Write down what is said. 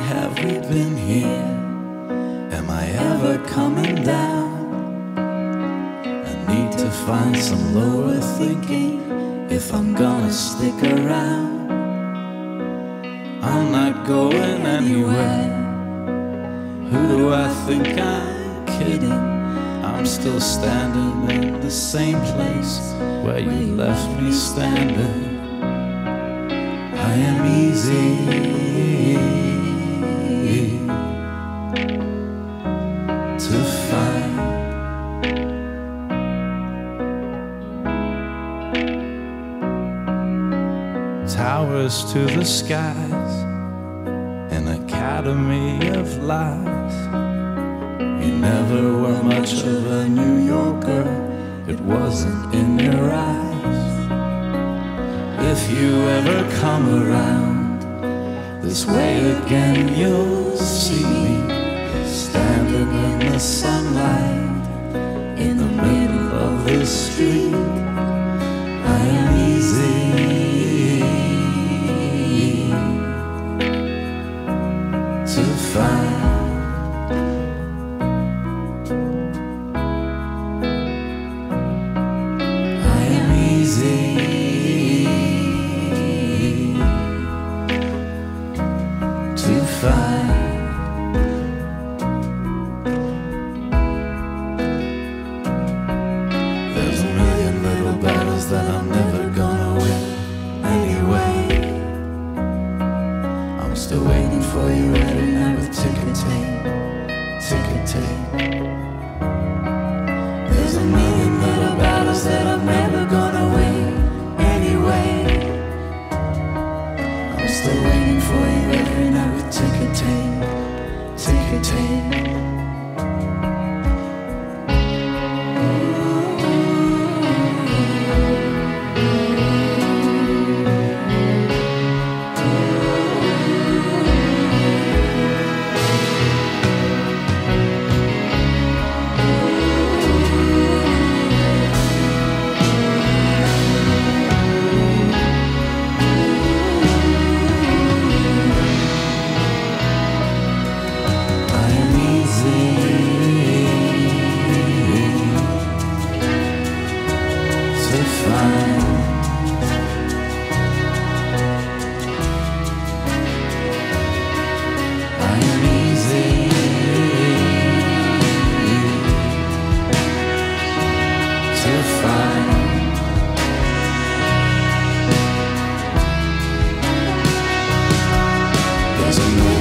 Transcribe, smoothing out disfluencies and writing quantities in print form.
have we been here? Am I ever coming down? I need to find some lower thinking if I'm gonna stick around. I'm not going anywhere. Who do I think I'm kidding? I'm still standing in the same place where you left me standing. I am easy to find. Towers to the skies, an academy of lies. You never were much of a New Yorker, it wasn't in your eyes. If you ever come around this way again, you'll see me standing in the sunlight in the middle of the street. I am easy to find. I am easy to find. There's a million little battles that I'm never gonna win anyway. I'm still waiting for you every night with ticker tape, ticker tape. There's a million little battles that I'm never gonna win anyway. I'm still waiting for you every night with ticker tape, ticker tape. There's a